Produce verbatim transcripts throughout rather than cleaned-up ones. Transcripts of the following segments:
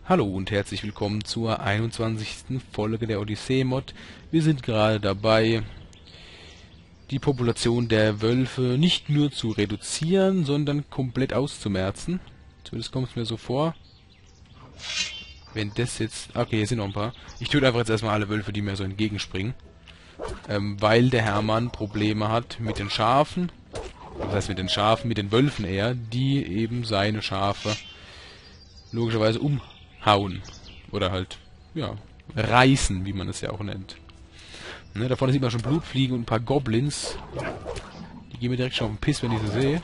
Hallo und herzlich willkommen zur einundzwanzigsten Folge der Odyssee-Mod. Wir sind gerade dabei, die Population der Wölfe nicht nur zu reduzieren, sondern komplett auszumerzen. Zumindest kommt es mir so vor. Wenn das jetzt... Okay, hier sind noch ein paar. Ich töte einfach jetzt erstmal alle Wölfe, die mir so entgegenspringen. Ähm, weil der Hermann Probleme hat mit den Schafen. Das heißt mit den Schafen, mit den Wölfen eher, die eben seine Schafe logischerweise umhauen. Oder halt, ja, reißen, wie man es ja auch nennt. Ne, da vorne sieht man schon Blutfliegen und ein paar Goblins. Die gehen mir direkt schon auf den Piss, wenn ich sie sehe.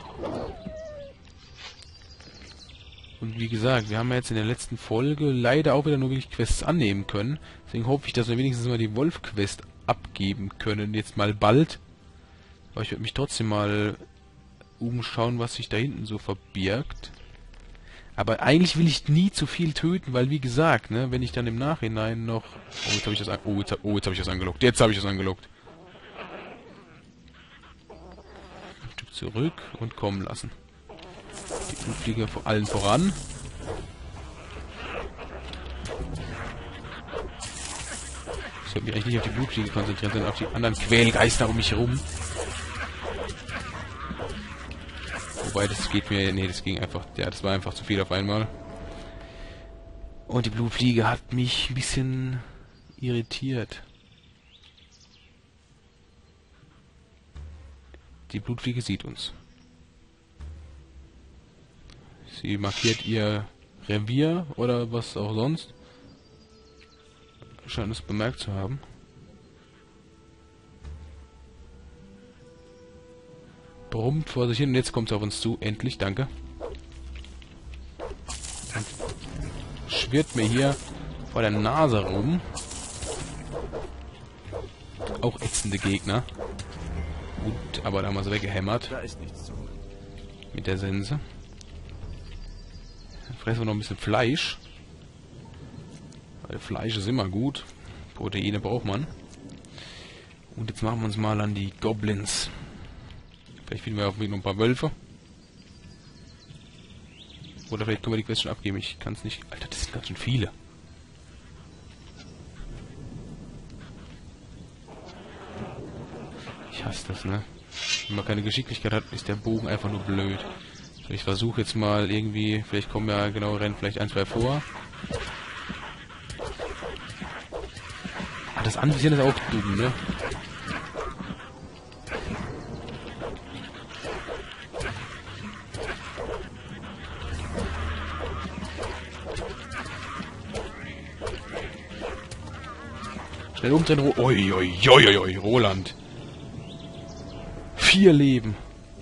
Und wie gesagt, wir haben ja jetzt in der letzten Folge leider auch wieder nur wirklich Quests annehmen können. Deswegen hoffe ich, dass wir wenigstens mal die Wolf-Quest abgeben können. Jetzt mal bald. Aber ich würde mich trotzdem mal umschauen, was sich da hinten so verbirgt. Aber eigentlich will ich nie zu viel töten, weil wie gesagt, ne, wenn ich dann im Nachhinein noch... Oh, jetzt habe ich das an oh, jetzt, oh, jetzt habe ich das angelockt. Jetzt habe ich das angelockt. Ein Stück zurück und kommen lassen. Die Blutfliege vor allen voran. Ich sollte mich eigentlich nicht auf die Blutfliege konzentrieren, sondern auf die anderen Quälgeister um mich herum. Wobei, das geht mir... Nee, das ging einfach... Ja, das war einfach zu viel auf einmal. Und die Blutfliege hat mich ein bisschen irritiert. Die Blutfliege sieht uns. Sie markiert ihr Revier oder was auch sonst. Scheint es bemerkt zu haben. Brummt vor sich hin und jetzt kommt es auf uns zu. Endlich, danke. Und schwirrt mir hier vor der Nase rum. Auch ätzende Gegner. Gut, aber da haben wir sie weggehämmert. Da ist nichts zu holen. Mit der Sense. Dann fressen wir noch ein bisschen Fleisch. Weil Fleisch ist immer gut. Proteine braucht man. Und jetzt machen wir uns mal an die Goblins. Vielleicht finden wir auf noch ein paar Wölfe. Oder vielleicht können wir die Quest schon abgeben. Ich kann es nicht... Alter, das sind ganz schön viele. Ich hasse das, ne? Wenn man keine Geschicklichkeit hat, ist der Bogen einfach nur blöd. So, ich versuche jetzt mal irgendwie... Vielleicht kommen ja genau, rennen vielleicht ein, zwei vor. Ah, das Anvisieren ist auch dumm, ne? Schnell umdrehen, Ro oi, oi, oi, oi, Roland. Vier Leben.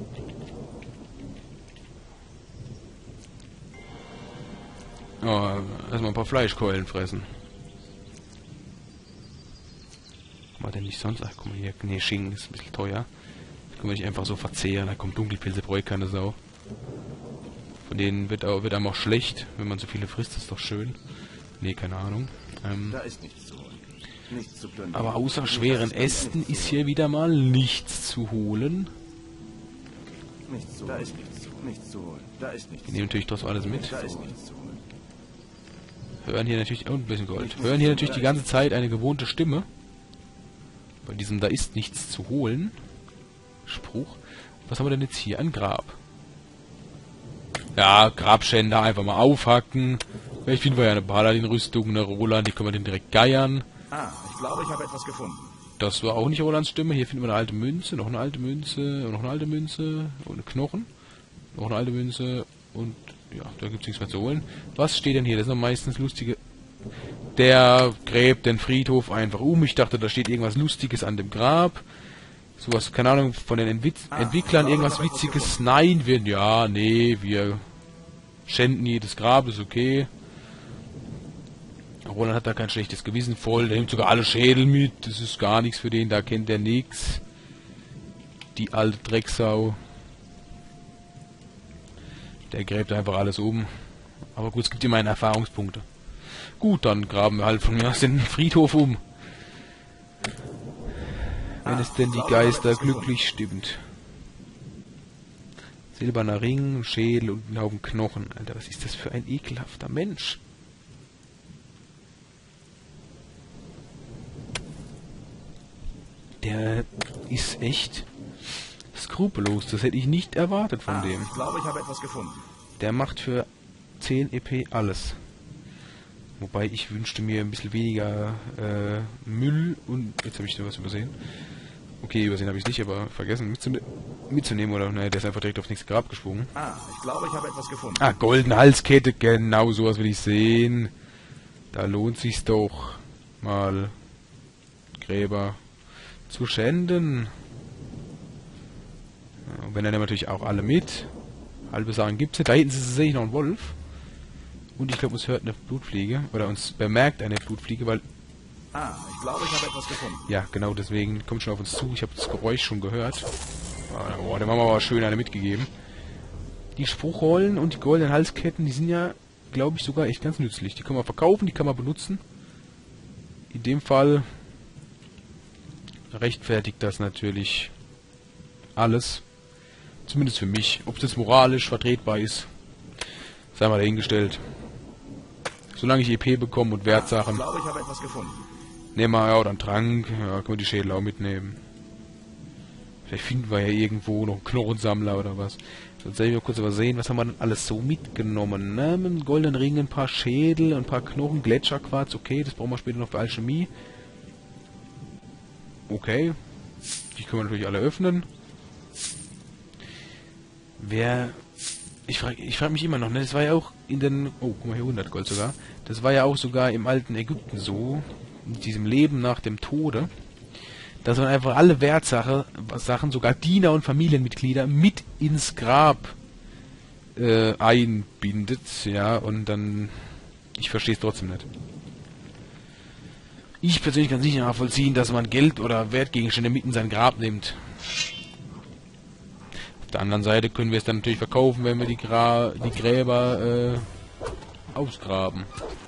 Oh, erstmal ein paar Fleischkeulen fressen. Kann man denn nicht sonst... Ach, guck mal hier. Nee, Schinken ist ein bisschen teuer. Das können wir nicht einfach so verzehren. Da kommt Dunkelpilze, bräuchte keine Sau. Von denen wird, auch, wird einem auch schlecht. Wenn man so viele frisst, ist doch schön. Nee, keine Ahnung. Ähm, da ist nichts zu holen. Nichts zu plündern. Aber außer schweren Ästen ist hier wieder mal nichts zu holen. Nichts zu holen. Da ist nichts zu holen. Nichts zu holen. Da ist nichts. Wir nehmen natürlich trotzdem alles mit. Da ist nichts zu holen. Hören hier natürlich... Oh, ein bisschen Gold. Hören hier natürlich die ganze Zeit eine gewohnte Stimme. Bei diesem "Da ist nichts zu holen" Spruch. Was haben wir denn jetzt hier? Ein Grab. Ja, Grabschänder einfach mal aufhacken. Vielleicht finden wir ja eine Paladin-Rüstung, eine Roland, die können wir den direkt geiern. Ah, ich glaube, ich habe etwas gefunden. Das war auch nicht Rolands Stimme. Hier finden wir eine alte Münze, noch eine alte Münze, noch eine alte Münze und eine Knochen. Noch eine alte Münze und ja, da gibt es nichts mehr zu holen. Was steht denn hier? Das sind doch meistens lustige... Der gräbt den Friedhof einfach um. Ich dachte, da steht irgendwas Lustiges an dem Grab. Sowas, keine Ahnung, von den Entwick Entwicklern irgendwas Witziges. Nein, wir... Ja, nee, wir schänden jedes Grab, ist okay. Roland hat da kein schlechtes Gewissen voll. Der nimmt sogar alle Schädel mit. Das ist gar nichts für den. Da kennt er nichts. Die alte Drecksau. Der gräbt einfach alles um. Aber gut, es gibt immerhin Erfahrungspunkte. Gut, dann graben wir halt von mir aus den Friedhof um. Wenn es denn die Geister glücklich stimmt. Silberner Ring, Schädel und ein Haufen Knochen. Alter, was ist das für ein ekelhafter Mensch? Der ist echt skrupellos. Das hätte ich nicht erwartet von Ah, dem. ich glaube, ich habe etwas gefunden. Der macht für zehn E P alles. Wobei ich wünschte mir ein bisschen weniger äh, Müll und... Jetzt habe ich da was übersehen. Okay, übersehen habe ich nicht, aber vergessen mitzune mitzunehmen oder... Ne, der ist einfach direkt aufs nächste Grab gesprungen. Ah, ich glaube, ich habe etwas gefunden. Ah, goldene Halskette, genau sowas will ich sehen. Da lohnt sich's doch mal Gräber zu schänden. Ja, und wenn dann natürlich auch alle mit. Halbe Sachen gibt's nicht. Da hinten sehe ich noch einen Wolf. Und ich glaube, uns hört eine Blutfliege. Oder uns bemerkt eine Blutfliege, weil... Ah, ich glaube, ich habe etwas gefunden. Ja, genau, deswegen kommt schon auf uns zu. Ich habe das Geräusch schon gehört. Oh, der Mama war schön eine mitgegeben. Die Spruchrollen und die goldenen Halsketten, die sind ja, glaube ich, sogar echt ganz nützlich. Die kann man verkaufen, die kann man benutzen. In dem Fall rechtfertigt das natürlich alles. Zumindest für mich. Ob das moralisch vertretbar ist, sei mal dahingestellt. Solange ich E P bekomme und Wertsachen. Ich glaube, ich habe etwas gefunden. Nehmen wir ja oder einen Trank. Ja, können wir die Schädel auch mitnehmen. Vielleicht finden wir ja irgendwo noch einen Knochensammler oder was. Sonst soll ich mal kurz übersehen, was haben wir denn alles so mitgenommen? Ne? Mit einem goldenen Ring, ein paar Schädel, ein paar Knochen, Gletscherquarz. Okay, das brauchen wir später noch für Alchemie. Okay. Die können wir natürlich alle öffnen. Wer... Ich frage ich frag mich immer noch, ne? Das war ja auch in den... Oh, guck mal hier, hundert Gold sogar. Das war ja auch sogar im alten Ägypten so, in diesem Leben nach dem Tode, dass man einfach alle Wertsachen, Sachen, sogar Diener und Familienmitglieder mit ins Grab äh, einbindet, ja, und dann... Ich verstehe es trotzdem nicht. Ich persönlich kann es nicht nachvollziehen, dass man Geld oder Wertgegenstände mit in sein Grab nimmt. Auf der anderen Seite können wir es dann natürlich verkaufen, wenn wir die, Gra die Gräber äh, ausgraben.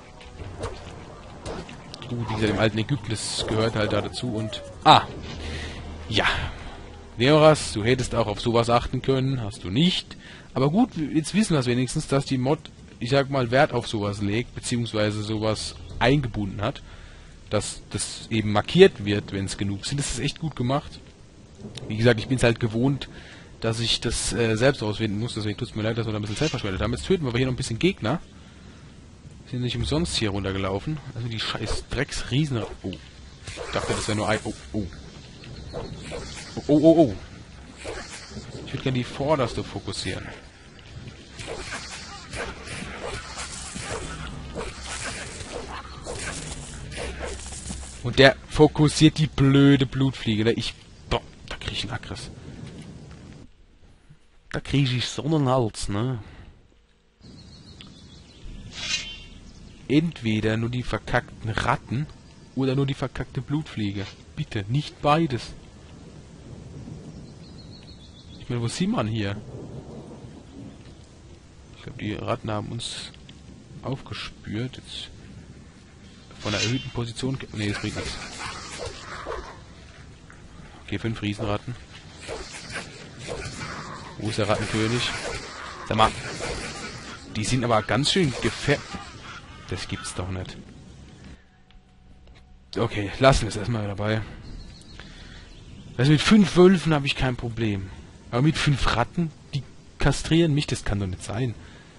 Gut, wie gesagt, im alten Ägypten, das gehört halt da dazu und... Ah! Ja! Neoras, du hättest auch auf sowas achten können, hast du nicht. Aber gut, jetzt wissen wir es wenigstens, dass die Mod, ich sag mal, Wert auf sowas legt, beziehungsweise sowas eingebunden hat. Dass das eben markiert wird, wenn es genug sind. Das ist echt gut gemacht. Wie gesagt, ich bin es halt gewohnt, dass ich das äh, selbst ausfinden muss, deswegen tut es mir leid, dass wir da ein bisschen Zeit verschwendet haben. Jetzt töten wir aber hier noch ein bisschen Gegner. Sind nicht umsonst hier runtergelaufen. Also die scheiß Drecksriesen... Oh. Ich dachte, das wäre nur ein... Oh, oh. Oh, oh, oh, oh. Ich würde gerne die vorderste fokussieren. Und der fokussiert die blöde Blutfliege. Ich... Boah, da krieg ich einen Aggress. Da kriege ich so einen Hals, ne? Entweder nur die verkackten Ratten oder nur die verkackte Blutfliege. Bitte, nicht beides. Ich meine, wo sieht man hier? Ich glaube, die Ratten haben uns aufgespürt. Jetzt von einer erhöhten Position... Ne, das bringt nichts. Okay, fünf Riesenratten. Wo ist der Rattenkönig? Sag mal. Die sind aber ganz schön gefährlich. Das gibt's doch nicht. Okay, lassen wir es erstmal dabei. Also mit fünf Wölfen habe ich kein Problem. Aber mit fünf Ratten, die kastrieren mich, das kann doch nicht sein.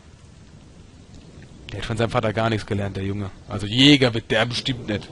Der hat von seinem Vater gar nichts gelernt, der Junge. Also Jäger wird der bestimmt nicht.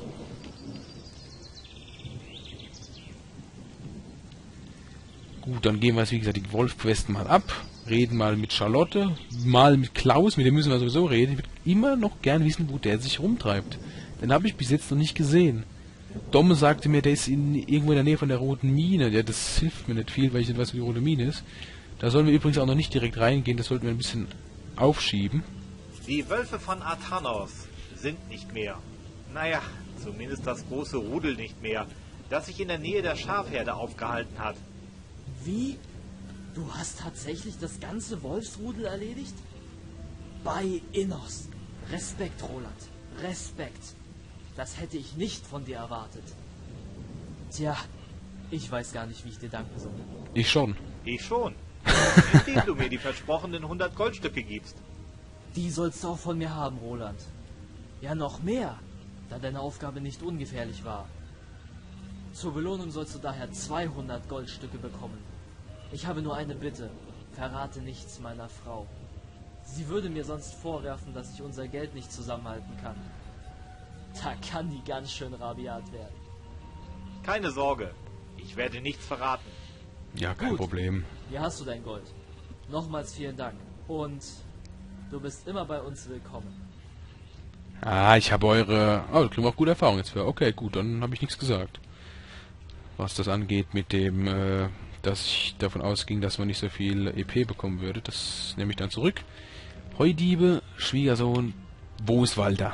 Gut, dann gehen wir jetzt, wie gesagt, die Wolf-Quest mal ab. Reden mal mit Charlotte, mal mit Klaus, mit dem müssen wir sowieso reden. Ich würde immer noch gern wissen, wo der sich rumtreibt. Den habe ich bis jetzt noch nicht gesehen. Domme sagte mir, der ist in, irgendwo in der Nähe von der Roten Mine. Ja, das hilft mir nicht viel, weil ich nicht weiß, wie die Rote Mine ist. Da sollen wir übrigens auch noch nicht direkt reingehen, das sollten wir ein bisschen aufschieben. Die Wölfe von Athanos sind nicht mehr. Naja, zumindest das große Rudel nicht mehr, das sich in der Nähe der Schafherde aufgehalten hat. Wie? Du hast tatsächlich das ganze Wolfsrudel erledigt? Bei Innos. Respekt, Roland. Respekt. Das hätte ich nicht von dir erwartet. Tja, ich weiß gar nicht, wie ich dir danken soll. Ich schon. Ich schon. Indem du mir die versprochenen hundert Goldstücke gibst. Die sollst du auch von mir haben, Roland. Ja, noch mehr, da deine Aufgabe nicht ungefährlich war. Zur Belohnung sollst du daher zweihundert Goldstücke bekommen. Ich habe nur eine Bitte. Verrate nichts meiner Frau. Sie würde mir sonst vorwerfen, dass ich unser Geld nicht zusammenhalten kann. Da kann die ganz schön rabiat werden. Keine Sorge, ich werde nichts verraten. Ja, kein Gut. Problem. Hier hast du dein Gold. Nochmals vielen Dank. Und du bist immer bei uns willkommen. Ah, ich habe eure... Oh, da kriegen wir auch gute Erfahrung jetzt für. Okay, gut, dann habe ich nichts gesagt. Was das angeht mit dem, äh, dass ich davon ausging, dass man nicht so viel E P bekommen würde. Das nehme ich dann zurück. Heudiebe, Schwiegersohn, wo ist Walter?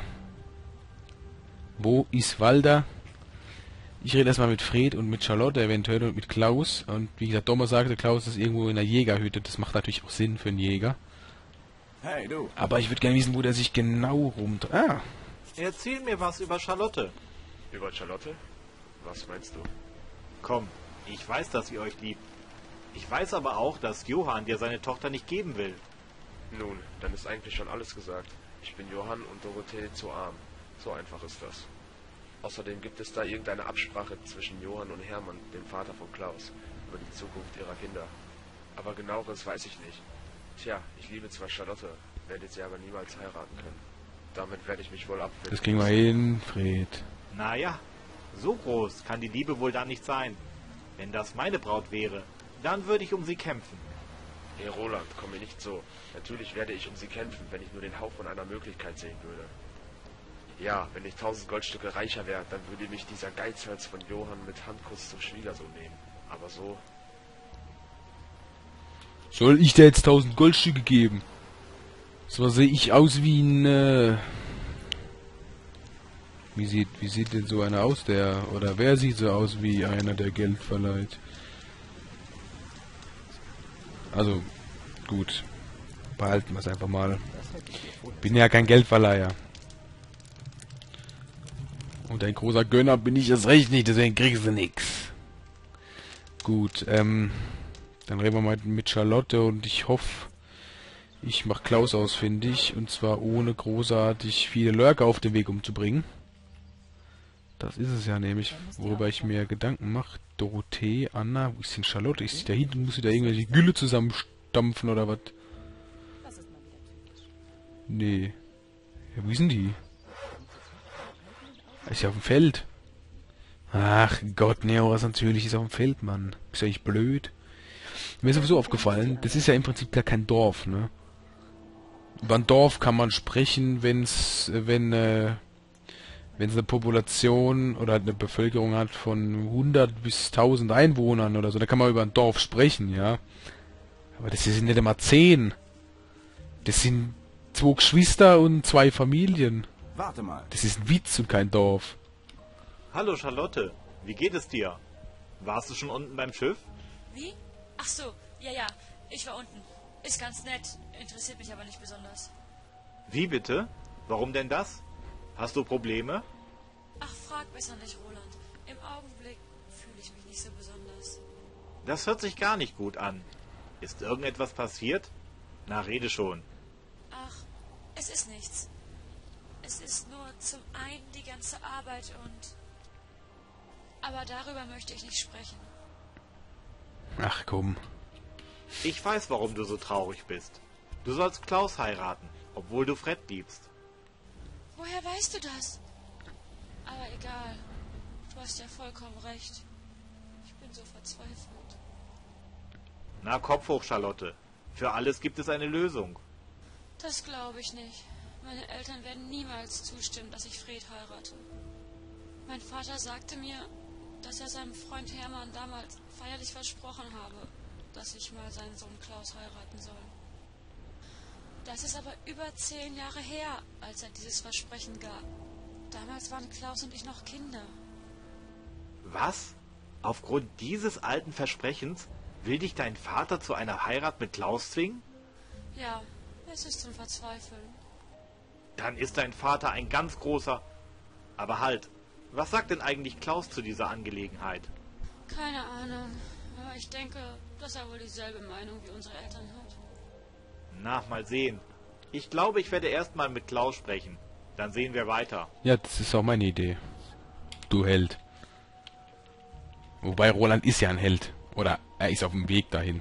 Wo ist Walter? Ich rede erstmal mit Fred und mit Charlotte eventuell und mit Klaus. Und wie gesagt, Dommer sagte, Klaus ist irgendwo in der Jägerhütte. Das macht natürlich auch Sinn für einen Jäger. Hey, du. Aber ich würde gerne wissen, wo der sich genau rumdreht. Ah, Erzähl mir was über Charlotte. Über Charlotte? Was meinst du? Komm, ich weiß, dass ihr euch liebt. Ich weiß aber auch, dass Johann dir seine Tochter nicht geben will. Nun, dann ist eigentlich schon alles gesagt. Ich bin Johann und Dorothee zu arm. So einfach ist das. Außerdem gibt es da irgendeine Absprache zwischen Johann und Hermann, dem Vater von Klaus, über die Zukunft ihrer Kinder. Aber genaueres weiß ich nicht. Tja, ich liebe zwar Charlotte, werde sie aber niemals heiraten können. Damit werde ich mich wohl abfinden. das kriegen wir hin, Fred. Naja, so groß kann die Liebe wohl dann nicht sein. Wenn das meine Braut wäre, dann würde ich um sie kämpfen. Hey Roland, komm mir nicht so. Natürlich werde ich um sie kämpfen, wenn ich nur den Hauch von einer Möglichkeit sehen würde. Ja, wenn ich tausend Goldstücke reicher wäre, dann würde mich dieser Geizhals von Johann mit Handkuss zum Schwiegersohn nehmen. Aber so... Soll ich dir jetzt tausend Goldstücke geben? So sehe ich aus wie ein... Äh wie sieht wie sieht denn so einer aus, der... Oder wer sieht so aus wie einer, der Geld verleiht? Also, gut. Behalten wir es einfach mal. Bin ja kein Geldverleiher. Und ein großer Gönner bin ich es recht nicht, deswegen kriegst du nix. Gut, ähm... dann reden wir mal mit Charlotte und ich hoffe, ich mache Klaus ausfindig. Und zwar ohne großartig viele Lurker auf den Weg umzubringen. Das ist es ja nämlich, worüber ich mir Gedanken mache. Dorothee, Anna, wo ist denn Charlotte? Ist sie da hinten? Muss sie da irgendwelche Gülle zusammenstampfen oder was? Nee. Ja, wo ist denn die? Ist ja auf dem Feld. Ach Gott, Neo, was natürlich ist auf dem Feld, Mann. Ist ja echt blöd. Mir ist sowieso aufgefallen, das ist ja im Prinzip gar kein Dorf, ne? Über ein Dorf kann man sprechen, wenn's, wenn, äh, wenn es eine Population oder eine Bevölkerung hat von hundert bis tausend Einwohnern oder so, da kann man über ein Dorf sprechen, ja. Aber das sind nicht immer zehn. Das sind zwei Geschwister und zwei Familien. Warte mal. Das ist ein Witz und kein Dorf. Hallo Charlotte, wie geht es dir? Warst du schon unten beim Schiff? Wie? Ach so, ja, ja, ich war unten. Ist ganz nett, interessiert mich aber nicht besonders. Wie bitte? Warum denn das? Hast du Probleme? Ach, frag besser nicht, Roland. Im Augenblick fühle ich mich nicht so besonders. Das hört sich gar nicht gut an. Ist irgendetwas passiert? Na, rede schon. Ach, es ist nichts. Es ist nur zum einen die ganze Arbeit und... Aber darüber möchte ich nicht sprechen. Ach komm. Ich weiß, warum du so traurig bist. Du sollst Klaus heiraten, obwohl du Fred liebst. Woher weißt du das? Aber egal. Du hast ja vollkommen recht. Ich bin so verzweifelt. Na, Kopf hoch, Charlotte. Für alles gibt es eine Lösung. Das glaube ich nicht. Meine Eltern werden niemals zustimmen, dass ich Fred heirate. Mein Vater sagte mir, dass er seinem Freund Hermann damals feierlich versprochen habe, dass ich mal seinen Sohn Klaus heiraten soll. Das ist aber über zehn Jahre her, als er dieses Versprechen gab. Damals waren Klaus und ich noch Kinder. Was? Aufgrund dieses alten Versprechens will dich dein Vater zu einer Heirat mit Klaus zwingen? Ja, es ist zum Verzweifeln. Dann ist dein Vater ein ganz großer... Aber halt, was sagt denn eigentlich Klaus zu dieser Angelegenheit? Keine Ahnung, aber ich denke, dass er wohl dieselbe Meinung wie unsere Eltern hat. Na, mal sehen. Ich glaube, ich werde erst mal mit Klaus sprechen. Dann sehen wir weiter. Ja, das ist auch meine Idee. Du Held. Wobei Roland ist ja ein Held. Oder er ist auf dem Weg dahin.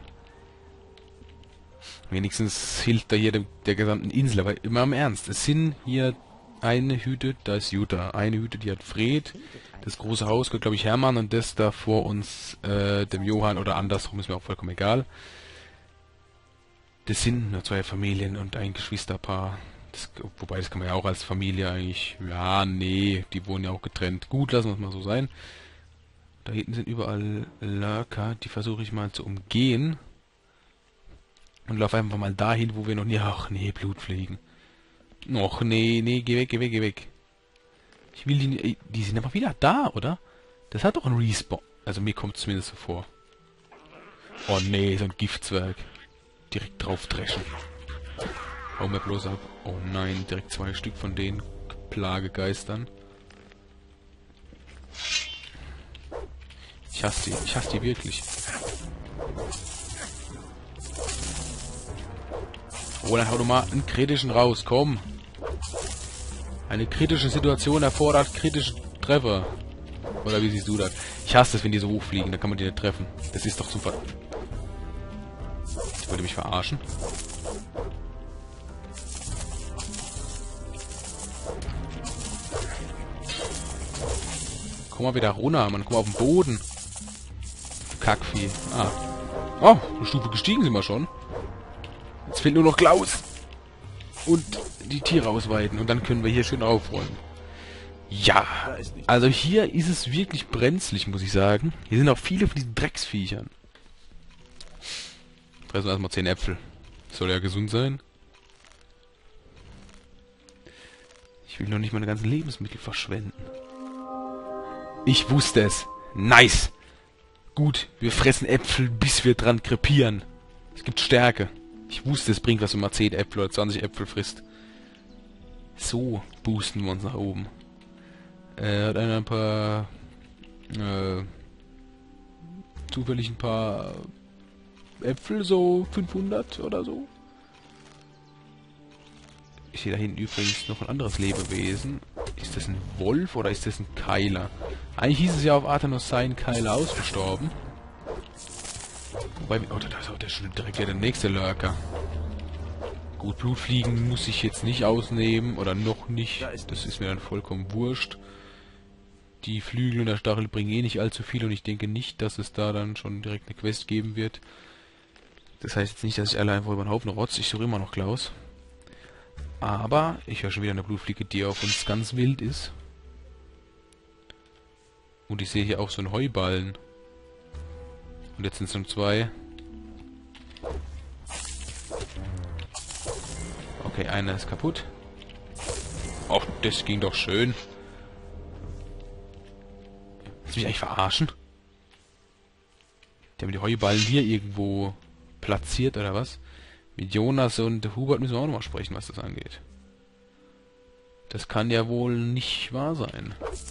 Wenigstens hilft er hier der, der gesamten Insel. Aber immer im Ernst. Es sind hier eine Hütte, da ist Jutta. Eine Hütte, die hat Fred. Das große Haus gehört, glaube ich, Hermann. Und das da vor uns äh, dem Johann oder andersrum, ist mir auch vollkommen egal. Das sind nur zwei Familien und ein Geschwisterpaar. Das, wobei, das kann man ja auch als Familie eigentlich... Ja, nee, die wohnen ja auch getrennt. Gut, lassen wir es mal so sein. Da hinten sind überall Lurker. Die versuche ich mal zu umgehen. Und laufe einfach mal dahin, wo wir noch nie... Ach nee, Blutfliegen. Och nee, nee, geh weg, geh weg, geh weg. Ich will die... Die sind aber wieder da, oder? Das hat doch einen Respawn. Also mir kommt es zumindest so vor. Oh nee, so ein Giftzwerg. Direkt drauf dreschen. Hau mir bloß ab. Oh nein, direkt zwei Stück von den Plagegeistern. Ich hasse die, ich hasse die wirklich. Roland, hau doch mal einen kritischen raus, komm. Eine kritische Situation erfordert kritische Treffer. Oder wie siehst du das? Ich hasse es, wenn die so hochfliegen, da kann man die nicht treffen. Das ist doch super. Ich wollte mich verarschen. Komm mal wieder runter, man. Komm mal auf den Boden. Kackvieh. Ah. Oh, eine Stufe gestiegen sind wir schon. Jetzt fehlt nur noch Klaus. Und die Tiere ausweiten. Und dann können wir hier schön aufräumen. Ja. Also hier ist es wirklich brenzlig, muss ich sagen. Hier sind auch viele von diesen Drecksviechern. Fressen wir erstmal zehn Äpfel. Soll ja gesund sein. Ich will noch nicht meine ganzen Lebensmittel verschwenden. Ich wusste es. Nice. Gut, wir fressen Äpfel, bis wir dran krepieren. Es gibt Stärke. Ich wusste, es bringt was, wenn man zehn Äpfel oder zwanzig Äpfel frisst. So boosten wir uns nach oben. Äh, hat einer ein paar... Äh, zufällig ein paar Äpfel, so fünfhundert oder so. Ich sehe da hinten übrigens noch ein anderes Lebewesen. Ist das ein Wolf oder ist das ein Keiler? Eigentlich hieß es ja auf Arthanos sei ein Keiler ausgestorben. Wobei, oh, da ist auch der schon direkt wieder der nächste Lurker. Gut, Blutfliegen muss ich jetzt nicht ausnehmen, oder noch nicht. Das ist mir dann vollkommen wurscht. Die Flügel und der Stachel bringen eh nicht allzu viel und ich denke nicht, dass es da dann schon direkt eine Quest geben wird. Das heißt jetzt nicht, dass ich alle einfach über den Haufen rotze. Ich suche immer noch Klaus. Aber ich höre schon wieder eine Blutfliege, die auf uns ganz wild ist. Und ich sehe hier auch so einen Heuballen. Und jetzt sind es nur zwei. Okay, einer ist kaputt. Ach, das ging doch schön. Willst du mich eigentlich verarschen? Die haben die Heuballen hier irgendwo platziert, oder was? Mit Jonas und Hubert müssen wir auch nochmal sprechen, was das angeht. Das kann ja wohl nicht wahr sein.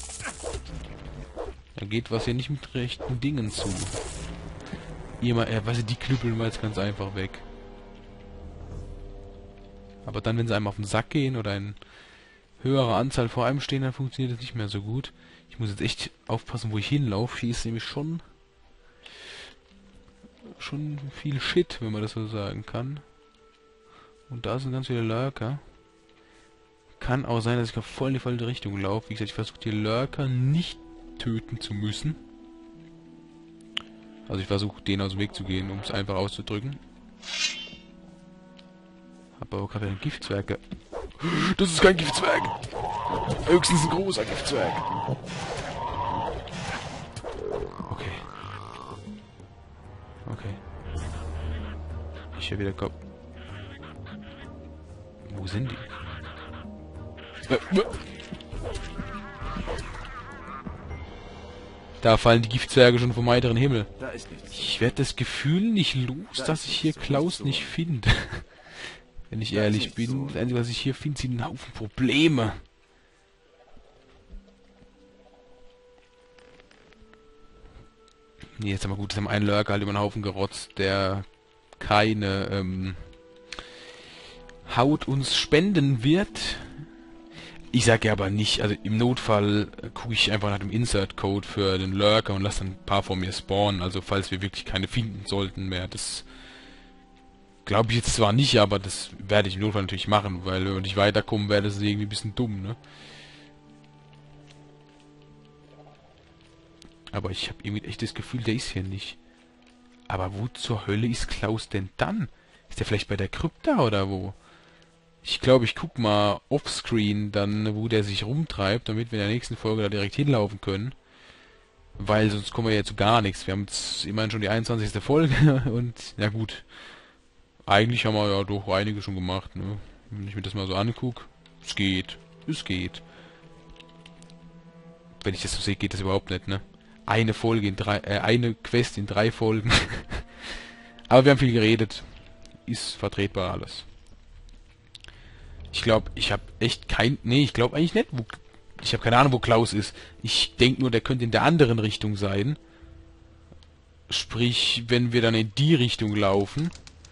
Da geht was hier nicht mit rechten Dingen zu. Immer, äh, weißt du, die knüppeln wir jetzt ganz einfach weg. Aber dann, wenn sie einem auf den Sack gehen oder eine höhere Anzahl vor einem stehen, dann funktioniert das nicht mehr so gut. Ich muss jetzt echt aufpassen, wo ich hinlaufe. Hier ist nämlich schon schon viel Shit, wenn man das so sagen kann. Und da sind ganz viele Lurker. Kann auch sein, dass ich voll in die falsche Richtung laufe. Wie gesagt, ich versuche die Lurker nicht töten zu müssen. Also ich versuche, denen aus dem Weg zu gehen, um es einfach auszudrücken. Hab aber gerade einen Giftzwerg. Das ist kein Giftzwerg! Höchstens ein großer Giftzwerg. Okay. Okay. Ich höre wieder Kopf. Wo sind die? Da fallen die Giftzwerge schon vom heiteren Himmel. Ich werde das Gefühl nicht los, dass ich hier Klaus nicht finde. Wenn ich ehrlich bin, das Einzige, was ich hier finde, sind ein Haufen Probleme. Nee, jetzt haben wir gut, jetzt haben wir einen Lurker halt über den Haufen gerotzt, der keine ähm, Haut uns spenden wird. Ich sage ja aber nicht, also im Notfall gucke ich einfach nach dem Insert-Code für den Lurker und lasse dann ein paar von mir spawnen, also falls wir wirklich keine finden sollten mehr. Das glaube ich jetzt zwar nicht, aber das werde ich im Notfall natürlich machen, weil wenn wir nicht weiterkommen, wäre das irgendwie ein bisschen dumm, ne? Aber ich habe irgendwie echt das Gefühl, der ist hier nicht. Aber wo zur Hölle ist Klaus denn dann? Ist der vielleicht bei der Krypta oder wo? Ich glaube, ich guck mal offscreen dann, wo der sich rumtreibt, damit wir in der nächsten Folge da direkt hinlaufen können. Weil sonst kommen wir ja zu gar nichts. Wir haben jetzt immerhin schon die einundzwanzigste Folge und, ja gut. Eigentlich haben wir ja doch einige schon gemacht, ne? Wenn ich mir das mal so angucke. Es geht. Es geht. Wenn ich das so sehe, geht das überhaupt nicht, ne? Eine Folge in drei, äh, eine Quest in drei Folgen. Aber wir haben viel geredet. Ist vertretbar alles. Ich glaube, ich habe echt kein... Nee, ich glaube eigentlich nicht, wo... Ich habe keine Ahnung, wo Klaus ist. Ich denke nur, der könnte in der anderen Richtung sein. Sprich, wenn wir dann in die Richtung laufen.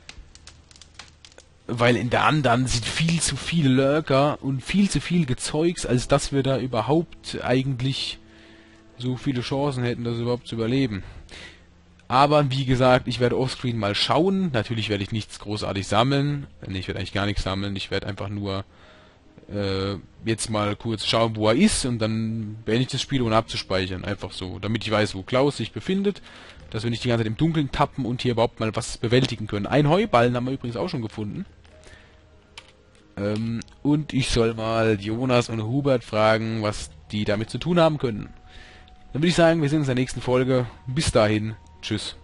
Weil in der anderen sind viel zu viele Lurker und viel zu viel Gezeugs, als dass wir da überhaupt eigentlich so viele Chancen hätten, das überhaupt zu überleben. Aber wie gesagt, ich werde offscreen mal schauen. Natürlich werde ich nichts großartig sammeln. Nee, ich werde eigentlich gar nichts sammeln. Ich werde einfach nur äh, jetzt mal kurz schauen, wo er ist, und dann beende ich das Spiel, ohne abzuspeichern. Einfach so, damit ich weiß, wo Klaus sich befindet. Dass wir nicht die ganze Zeit im Dunkeln tappen und hier überhaupt mal was bewältigen können. Ein Heuballen haben wir übrigens auch schon gefunden. Ähm, und ich soll mal Jonas und Hubert fragen, was die damit zu tun haben können. Dann würde ich sagen, wir sehen uns in der nächsten Folge. Bis dahin. Tschüss.